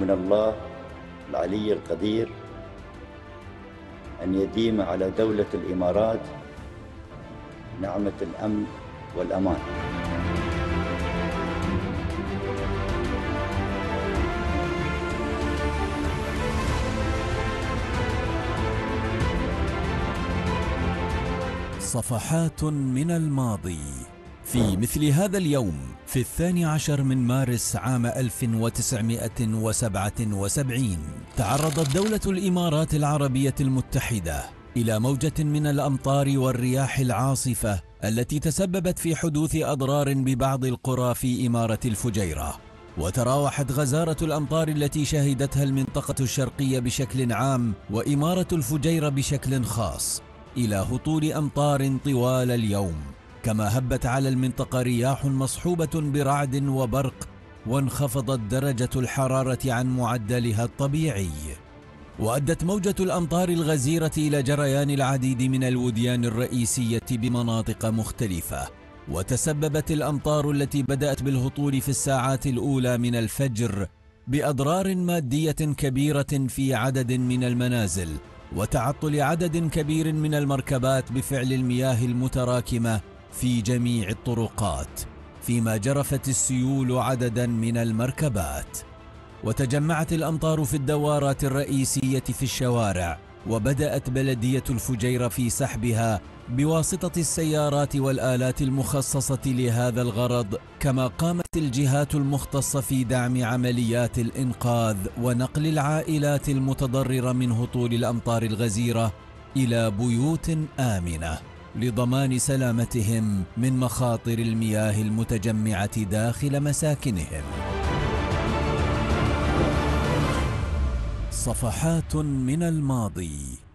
من الله العلي القدير أن يديم على دولة الإمارات نعمة الأمن والأمان. صفحات من الماضي. في مثل هذا اليوم في 12 من مارس عام 1977 تعرضت دولة الإمارات العربية المتحدة إلى موجة من الأمطار والرياح العاصفة التي تسببت في حدوث أضرار ببعض القرى في إمارة الفجيرة. وتراوحت غزارة الأمطار التي شهدتها المنطقة الشرقية بشكل عام وإمارة الفجيرة بشكل خاص إلى هطول أمطار طوال اليوم، كما هبت على المنطقة رياح مصحوبة برعد وبرق، وانخفضت درجة الحرارة عن معدلها الطبيعي. وأدت موجة الأمطار الغزيرة إلى جريان العديد من الوديان الرئيسية بمناطق مختلفة، وتسببت الأمطار التي بدأت بالهطول في الساعات الأولى من الفجر بأضرار مادية كبيرة في عدد من المنازل، وتعطل عدد كبير من المركبات بفعل المياه المتراكمة في جميع الطرقات، فيما جرفت السيول عددا من المركبات. وتجمعت الأمطار في الدوارات الرئيسية في الشوارع، وبدأت بلدية الفجيرة في سحبها بواسطة السيارات والآلات المخصصة لهذا الغرض، كما قامت الجهات المختصة في دعم عمليات الإنقاذ ونقل العائلات المتضررة من هطول الأمطار الغزيرة إلى بيوت آمنة لضمان سلامتهم من مخاطر المياه المتجمعة داخل مساكنهم. صفحات من الماضي.